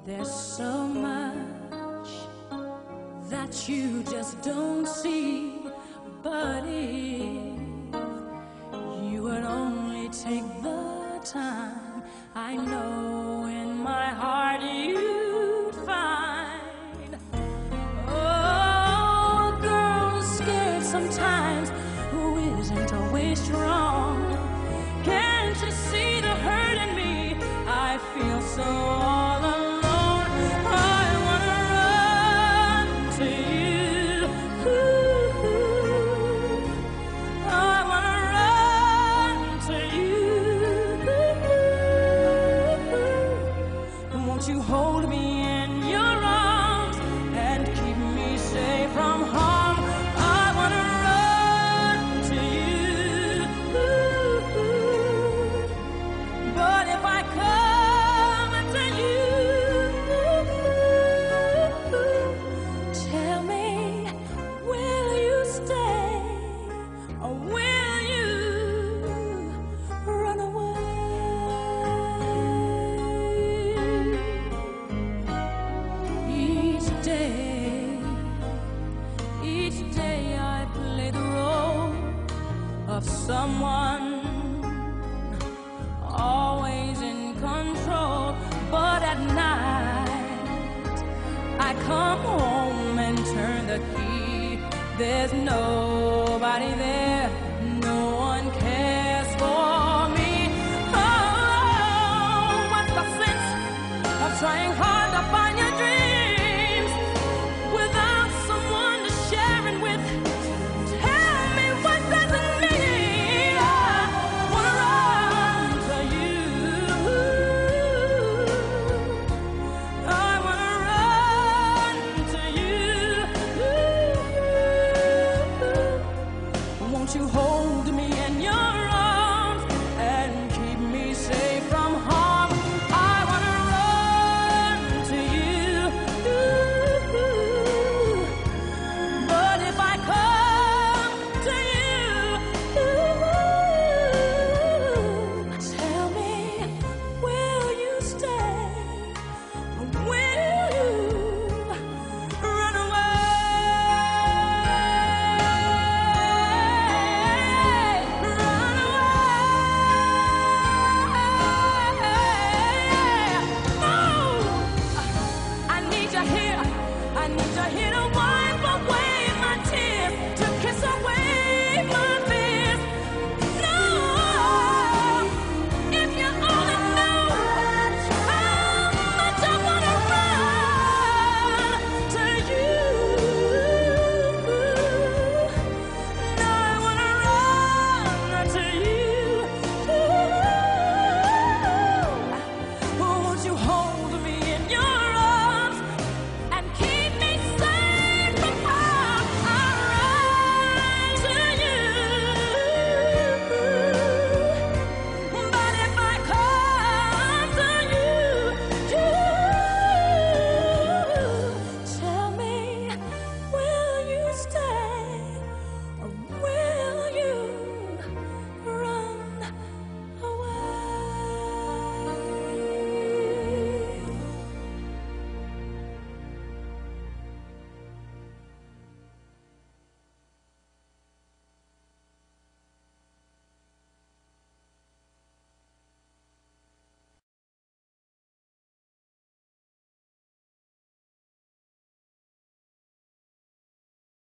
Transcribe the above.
There's so much that you just don't see, but if you would only take the time, I know in my heart you'd find. Oh, a girl scared sometimes who isn't always strong. Can't you see the hurt in me? I feel so all alone. You hold me in your arms and keep me safe from harm. I wanna run to you, but if I come to you, tell me, will you stay or will you run away? Each day I play the role of someone always in control, but at night I come home and turn the key. There's nobody there, no one cares for me. Oh, what's the sense of trying